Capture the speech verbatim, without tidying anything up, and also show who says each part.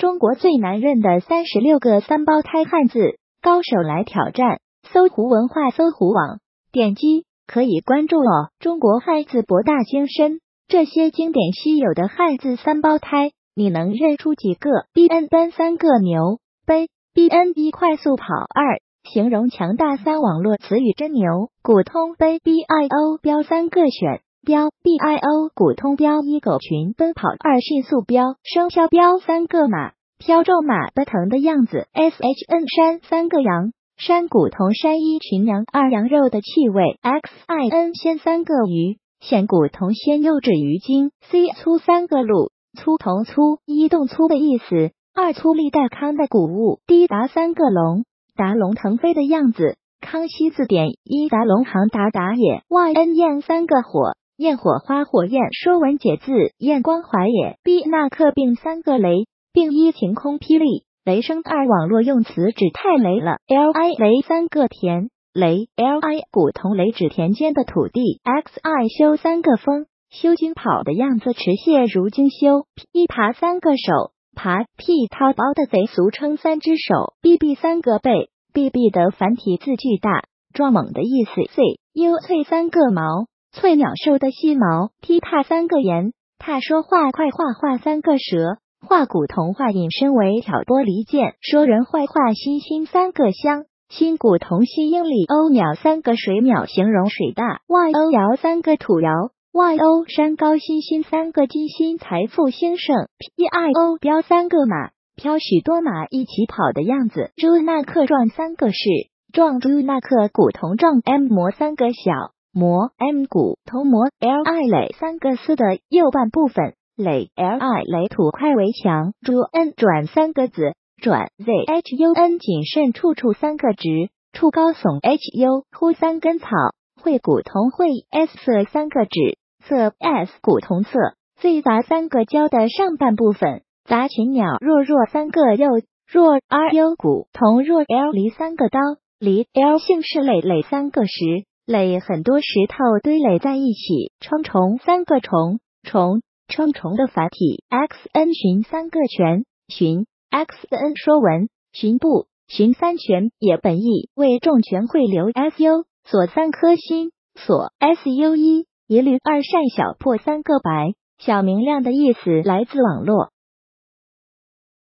Speaker 1: 中国最难认的三十六个三胞胎汉字，高手来挑战。搜狐文化搜狐网，点击可以关注哦。中国汉字博大精深，这些经典稀有的汉字三胞胎，你能认出几个 ？B N 奔三个牛奔 B N 一快速跑二，形容强大三网络词语真牛。古通奔 B I O 标三个选标 B I O 古通标一狗群奔跑二迅速标生肖标三个马飘骤马奔腾的样子 S H N 山三个羊山古铜山一群羊二羊肉的气味 X I N 鲜三个鱼鲜古铜鲜又指鱼精 C 粗三个路粗铜粗一动粗的意思二粗力带康的谷物 D 达三个龙达龙腾飞的样子康熙字典一达龙行达达也 Y N 焰三个火焰火花火焰说文解字焰光怀也 B 那克并三个雷并一晴空霹雳雷声二网络用词指太雷了 L I 雷三个田雷 L I 古铜雷指田间的土地 X I 修三个风修经跑的样子持械如精修 P 爬三个手爬 P 掏包的贼俗称三只手 B B 三个背 B B 的繁体字巨大壮猛的意思 C U 翠三个毛翠鸟兽的细毛 T 踏三个言踏说话快画画三个蛇画古铜画引申为挑拨离间说人坏话新兴三个香新古铜新英里欧鸟三个水鸟形容水大 Y O 窑三个土窑 Y O 山高新兴三个金星财富兴盛 P I O 标三个马飘许多马一起跑的样子朱那克撞三个是撞朱那克古铜撞 M 磨三个小磨 M 古铜磨 L I 垒三个丝的右半部分垒 L I 垒土块为墙朱 N 转三个子转 Z H U N 谨慎处处三个直处高耸 H U 呼三根草会古铜会 S 色三个指色 S 古铜色 Z 杂三个交的上半部分杂群鸟弱弱三个右弱 R U 古铜弱 L 离三个刀离 L 姓氏垒垒三个石垒很多石头堆垒在一起冲虫三个虫虫冲虫的繁体 X N 寻三个泉寻 X N 说文寻部寻三泉也本意为重泉汇流 S U 所三颗星所 S U 一一律二善小破三个白小明亮的意思来自网络